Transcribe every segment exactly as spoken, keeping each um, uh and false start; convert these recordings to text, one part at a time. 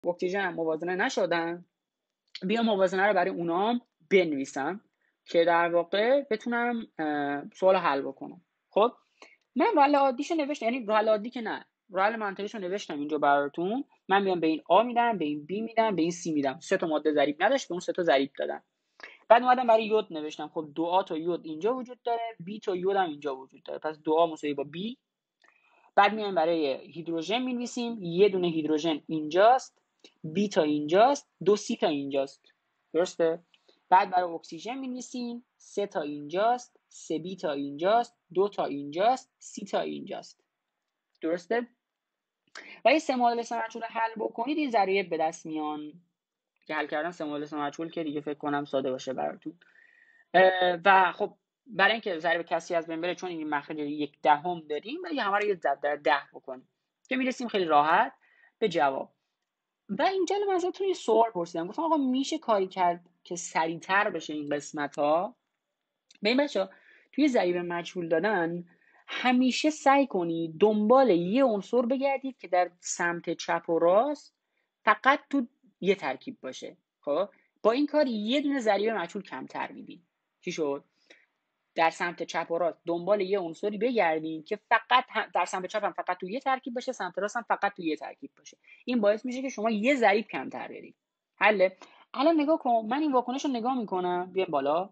اکسیژن هم موازنه نشدن، بیا موازنه رو برای اونام بنویسم که در واقع بتونم سوال حل بکنم. خب من راه حل عادیشو نوشتم، یعنی راه حل عادی که نه، راه حل منطقیشو نوشتم اینجا براتون. من میام به این آ میدم، به این بی میدم، به این سی میدم. سه تا ماده ضریب نداشت، به اون سه تا ضریب دادم. بعد اومدم برای یود نوشتم. خب دو آ تا یود اینجا وجود داره، بی تا یود هم اینجا وجود داره، پس دو آ مساوی با بی. بعد میایم برای هیدروژن می‌نویسیم، یه دونه هیدروژن اینجاست، بی تا اینجاست، دو سی تا اینجاست. درسته؟ بعد برای اکسیژن می‌نویسیم، سه تا اینجاست، سه بی تا اینجاست، دو تا اینجاست، سی تا اینجاست. درسته؟ و این سه معادله سه مجهول حل بکنید این ضریب به دست میان که حل کردن سه معادله سه مجهول که دیگه فکر کنم ساده باشه براتون. و خب برای اینکه ضریب کسری از بین بره، چون این مخرج یک دهم داریم، ولی همه رو یه ضرب در ده بکنیم که میرسیم خیلی راحت به جواب. و اینجا من ازتون یه سوال پرسیدم، گفتم آقا میشه کاری کرد که سریعتر بشه این قسمت ها؟ ببین بچه‌ها، توی ضریب مجهول دادن همیشه سعی کنید دنبال یه عنصر بگردید که در سمت چپ و راست فقط تو یه ترکیب باشه. خب با این کار یه دونه ضریب مجهول کمتر میدید. چی شد؟ در سمت چپ و راست دنبال یه عنصری بگردید که فقط در سمت چپ هم فقط تو یه ترکیب باشه، سمت راست هم فقط تو یه ترکیب باشه. این باعث میشه که شما یه ضریب کمتر بدید. حله؟ الان نگاه کن، من این واکنش رو نگاه میکنم، بیام بالا.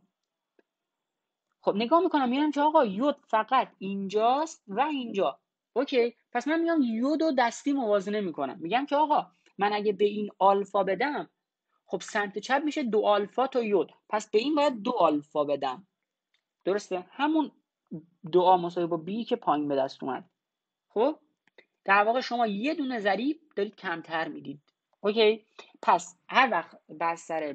خب نگاه میکنم میرم که آقا یود فقط اینجاست و اینجا. اوکی، پس من میام یود و دستی موازنه میکنم، میگم که آقا من اگه به این آلفا بدم، خب سمت چپ میشه دو آلفا تا یود، پس به این باید دو آلفا بدم. درسته؟ همون دو آ مساوی با بی که پایین به دست اومد. خب در واقع شما یه دونه ضریب دارید کمتر میدید. اوکی، پس هر وقت بر سر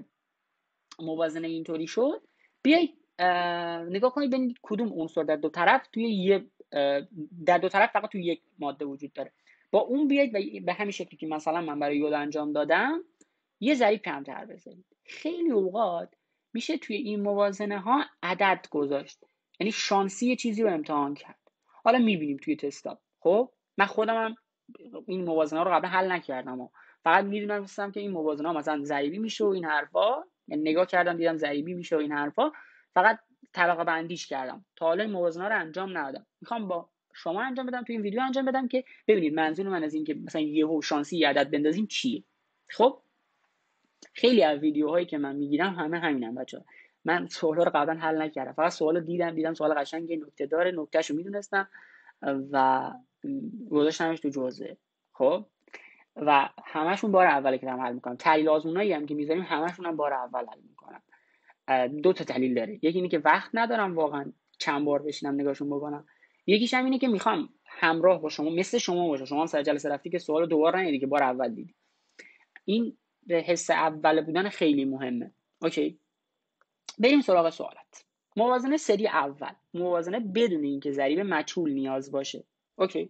موازنه اینطوری شد، بیایید نگاه کنید ببینید کدوم عنصر در دو طرف توی یه در دو طرف فقط توی یک ماده وجود داره. با اون بیایید و به همین شکلی که مثلا من برای یود انجام دادم یه ضریب کمتر بذارید. خیلی اوقات میشه توی این موازنه ها عدد گذاشت، یعنی شانسی یه چیزی رو امتحان کرد. حالا میبینیم توی تستا. خب من خودم هم این موازنه ها رو قبلا حل نکردم و فقط میدونستم که این موازنه ها مثلا ضریبی میشه و این حرفا، یعنی نگاه کردم دیدم ضریبی میشه و این حرفا، فقط طبقه بندیش کردم. تا حالا این موازنه رو انجام ندادم، میخوام با شما انجام بدم، تو این ویدیو انجام بدم که ببینید منظور من از این که مثلا یهو شانسی یه عدد بندازیم چیه. خب خیلی از ویدیوهایی که من میگیرم همه همینن بچه‌ها. من سوالا رو قبلا حل نکردم، فقط سوالو دیدم دیدم سوال قشنگه، نکته داره، نکتهشو میدونستم و گذاشتمش تو جزء. خب و همشون بار اوله که دارم حل میکنم. تحلیل آزمونایی هم که میذاریم همشون هم بار اول حل میکنم. دو تا دلیل داره، یکی اینه که وقت ندارم واقعا چند بار بشینم نگاهشون بکنم، یکیش هم اینه که میخوام همراه با شما مثل شما باشه. شما هم سر جلسه رفتی که سوال دوبار ندیدی که بار اول دیدی. این حس اول بودن خیلی مهمه. اوکی، بریم سراغ سوالات. موازنه سری اول، موازنه بدون اینکه ضریب مجهول نیاز باشه. اوکی،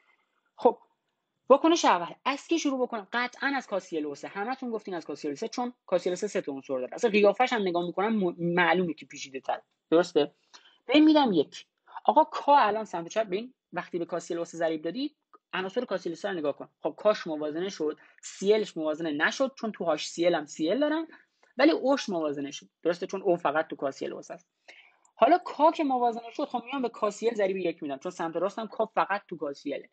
خب واکنش اول از کی شروع بکنم؟ قطعا از کاسیلوسه. همتون گفتین از کاسیلوسه، چون کاسیلوسه سه تا عنصر داره. اصلا قیافش هم نگاه میکنم معلومه که پیچیده تر. درسته؟ ببین میدم یک. آقا کا الان سمت چپ، ببین وقتی به کاسیلوسه ضریب دادید عناصر کاسیلوسه رو نگاه کن. خب کاش موازنه شد، سی الش موازنه نشد چون تو هاش سی ال هم سی ال دارن، ولی اوش موازنه شد. درسته؟ چون او فقط تو کاسیلوسه است. حالا کا که موازنه شد، خب میام به کاسیل ضریب یک میدم، چون سمت راستم کا فقط تو کاسیله.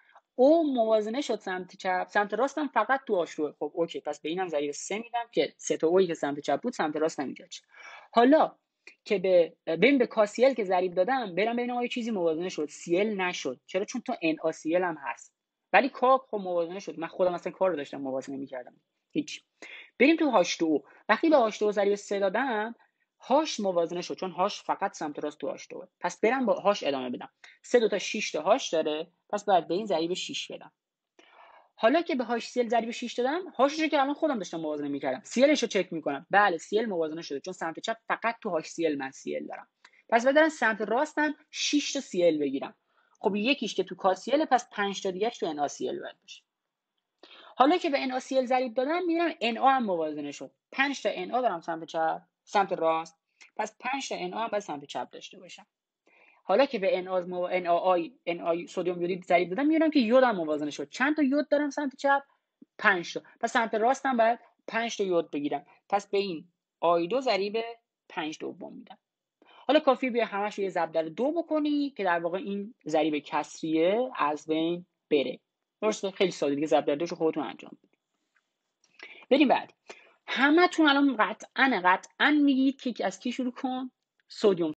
او موازنه شد سمت چپ، سمت راستم فقط تو آشروه. خب اوکی، پس به اینم ضریب سه میدم که سه تا اویی که سمت چپ بود سمت راست نمیاد. حالا که به ببین به کاسیل که ضریب دادم، برم ببینم آیا چیزی موازنه شد. سیل نشد. چرا؟ چون تو ان آ سی ال هم هست، ولی کا خب موازنه شد. من خودم اصلا کار رو داشتم موازنه میکردم. هیچ. بریم تو هاش دو او. وقتی به هاش دو او ضریب سه دادم، هاش موازنه شد چون هاش فقط سمت راست تو هاش دو. پس برم با هاش ادامه بدم. سه دو تا شش تا هاش داره، پس باید به این ضریب شش بدم. حالا که به هاش سی ال ضریب شش دادم، هاشش رو که الان خودم داشتم موازنه میکردم، سی الش رو چک میکنم. بله سی ال موازنه شده، چون سمت چپ فقط تو هاش سی ال من سی ال دارم. پس بدارم سمت راستم شش تا سی ال بگیرم. خب یکیش که تو کاسیل، پس پنج تا دیگه‌اش تو ان آ سی ال باید باشه. حالا که به ان آ سی ال ضریب دادم، میبینم ان آ هم موازنه شد. پنج تا ان آ دارم سمت چپ، سمت راست، پس پنج تا ان آ هم باید سمت چپ داشته باشم. حالا که به ان آ ان آی ان آی سدیم یودید ضریب دادم، میبینم که یود هم موازنه شد. چند تا یود دارم سمت چپ؟ پنج تا. پس سمت راستم باید پنج تا یود بگیرم. پس به این آی دو ضریب پنج دوم میدم. حالا کافیه بیا همش رو یه ضرب در دو بکنی که در واقع این ضریب کسریه از بین بره. درسته؟ خیلی ساده دیگه، ضرب در دوشو خودتون انجام بدید. بریم بعد. همتون الان قطعاً قطعاً میگید که از کی شروع کن؟ سدیم